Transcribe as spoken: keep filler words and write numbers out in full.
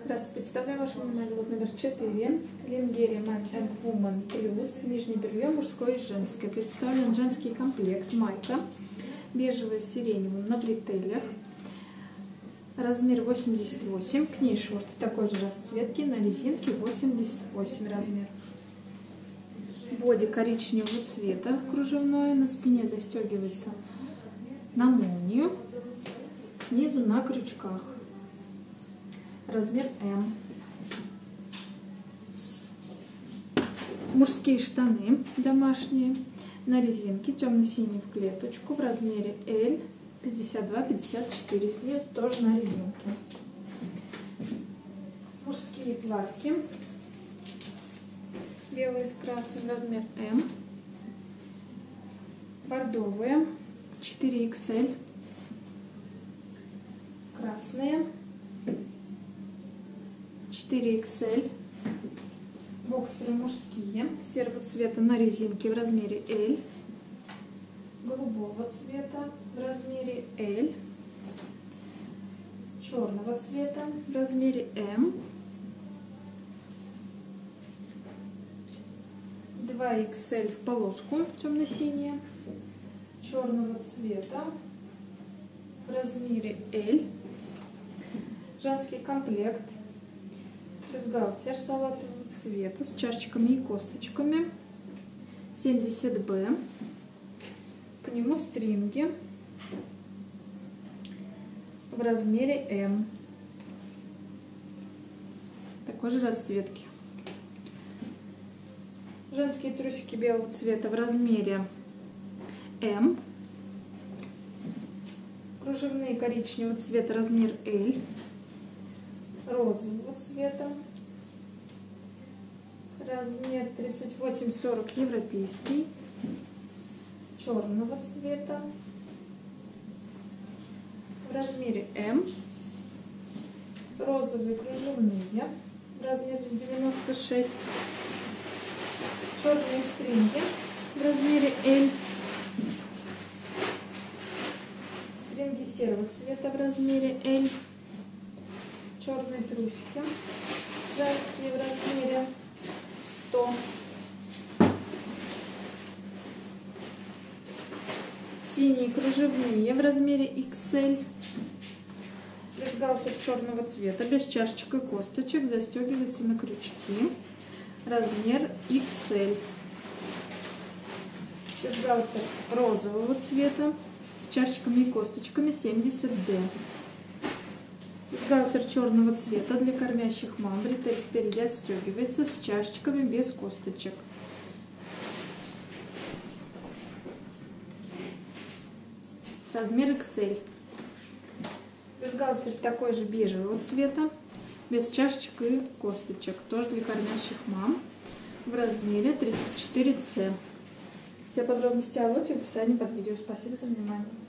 Здравствуйте, представляю вашему вниманию лот номер четыре. Лингерия Man and Woman Plus. Нижнее белье мужское и женское. Представлен женский комплект. Майка. Бежевая с сиреневым на бретелях. Размер восемьдесят восемь. К ней шорты такой же расцветки. На резинке восемьдесят восемь размер. Боди коричневого цвета. Кружевное. На спине застегивается на молнию. Снизу на крючках. Размер М. Мужские штаны домашние на резинке, темно-синий в клеточку в размере L, пятьдесят два пятьдесят четыре, снизу тоже на резинке. Мужские платья белые с красным, размер М. Бордовые четыре икс эль, красные четыре икс эль, боксеры мужские, серого цвета на резинке в размере L, голубого цвета в размере L, черного цвета в размере М, два икс эль в полоску темно-синяя, черного цвета в размере L, женский комплект. Бюстгальтер салатового цвета с чашечками и косточками, семьдесят бэ, к нему стринги в размере М, такой же расцветки. Женские трусики белого цвета в размере М, кружевные коричневого цвета размер L, розового цвета, размер тридцать восемь сорок европейский, черного цвета в размере М, розовые кружевные в размере девяносто шесть, черные стринги в размере L, стринги серого цвета в размере L, черные трусики женские в размере сто, синие кружевные в размере икс эль, бюстгальтер черного цвета без чашечек и косточек, застегивается на крючки, размер икс эль, бюстгальтер розового цвета с чашечками и косточками, семьдесят бэ. Бюстгальтер черного цвета для кормящих мам, бретель спереди отстегивается с чашечками без косточек. Размер икс эль. Бюстгальтер такой же бежевого цвета, без чашечек и косточек, тоже для кормящих мам, в размере тридцать четыре цэ. Все подробности о лоте в описании под видео. Спасибо за внимание.